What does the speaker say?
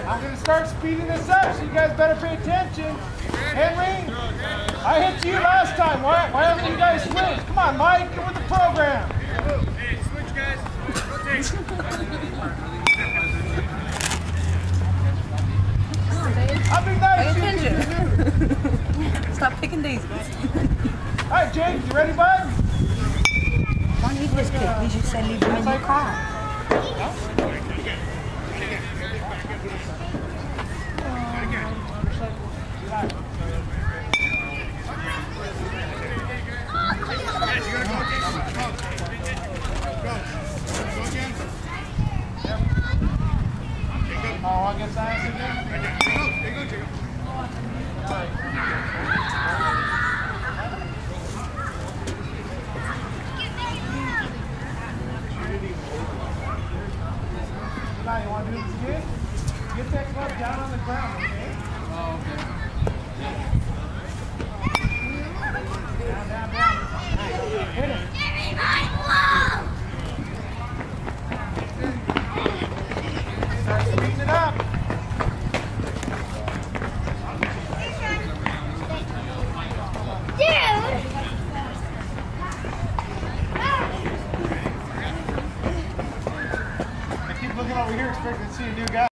I'm going to start speeding this up, so you guys better pay attention. Henry, I hit you last time. Why haven't you guys switched? Come on, Mike, get with the program. Hey, switch, guys. Rotate. I'll be nice. Pay attention. Stop picking daisies. All right, Jake, you ready, bud? Don't need this pick. We just said leave them in your car. Oh, I'll get science again? There you go, Jacob. Now, you want to do this again? Get that club down on the ground, okay? Oh, okay. Down, down, down. Hit it. Start speeding it up. I keep looking over here expecting to see a new guy.